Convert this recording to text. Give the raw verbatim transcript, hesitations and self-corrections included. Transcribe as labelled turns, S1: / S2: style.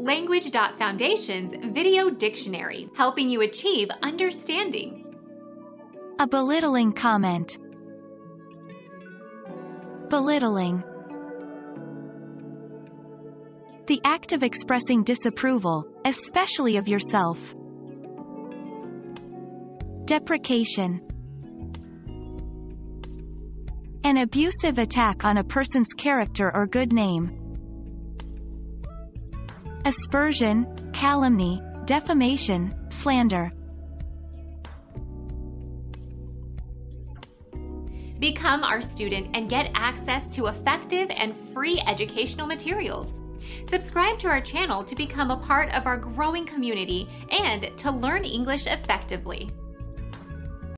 S1: Language Foundation's Video Dictionary, helping you achieve understanding.
S2: A belittling comment. Belittling. The act of expressing disapproval, especially of yourself. Deprecation. An abusive attack on a person's character or good name. Aspersion, calumny, defamation, slander.
S1: Become our student and get access to effective and free educational materials. Subscribe to our channel to become a part of our growing community and to learn English effectively.